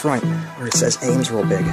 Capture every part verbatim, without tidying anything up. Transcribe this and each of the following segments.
front where it says Ames real big.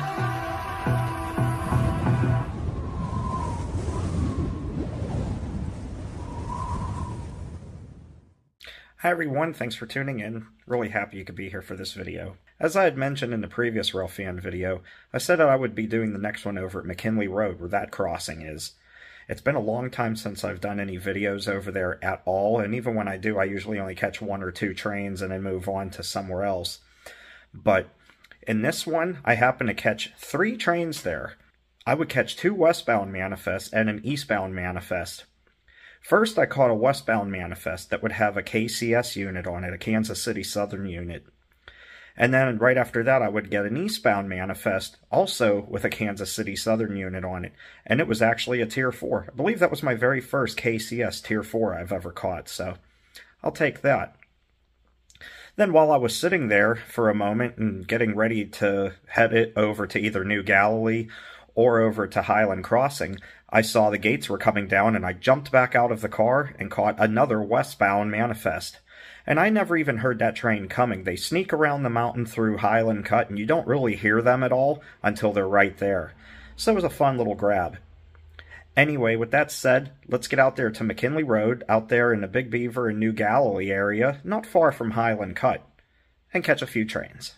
Hi everyone, thanks for tuning in. Really happy you could be here for this video. As I had mentioned in the previous rail fan video, I said that I would be doing the next one over at McKinley Road, where that crossing is. It's been a long time since I've done any videos over there at all, and even when I do, I usually only catch one or two trains and then move on to somewhere else. But in this one, I happen to catch three trains there. I would catch two westbound manifests and an eastbound manifest. First, I caught a westbound manifest that would have a K C S unit on it, a Kansas City Southern unit. And then right after that, I would get an eastbound manifest, also with a Kansas City Southern unit on it. And it was actually a Tier four. I believe that was my very first K C S Tier four I've ever caught, so I'll take that. Then while I was sitting there for a moment and getting ready to head it over to either New Galilee or over to Highland Crossing, I saw the gates were coming down, and I jumped back out of the car and caught another westbound manifest. And I never even heard that train coming. They sneak around the mountain through Highland Cut, and you don't really hear them at all until they're right there. So it was a fun little grab. Anyway, with that said, let's get out there to McKinley Road, out there in the Big Beaver and New Galilee area, not far from Highland Cut, and catch a few trains.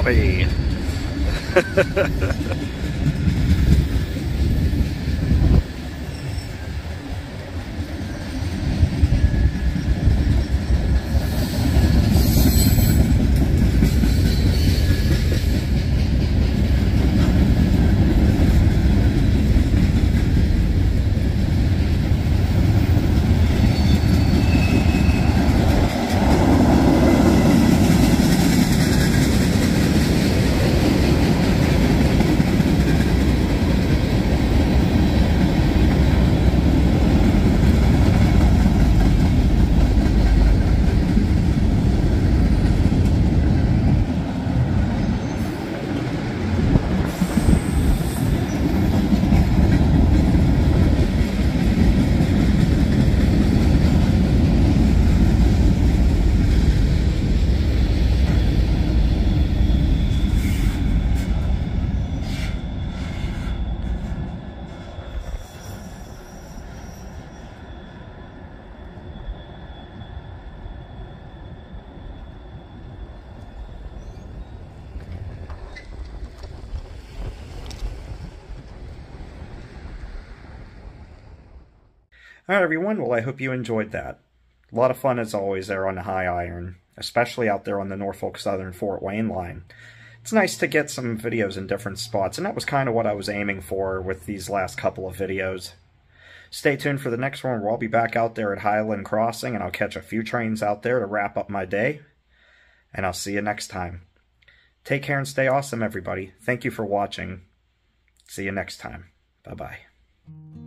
Bobby! Alright everyone, well I hope you enjoyed that. A lot of fun as always there on the high iron, especially out there on the Norfolk Southern Fort Wayne line. It's nice to get some videos in different spots, and that was kind of what I was aiming for with these last couple of videos. Stay tuned for the next one where I'll be back out there at Highland Crossing, and I'll catch a few trains out there to wrap up my day. And I'll see you next time. Take care and stay awesome everybody. Thank you for watching. See you next time. Bye-bye.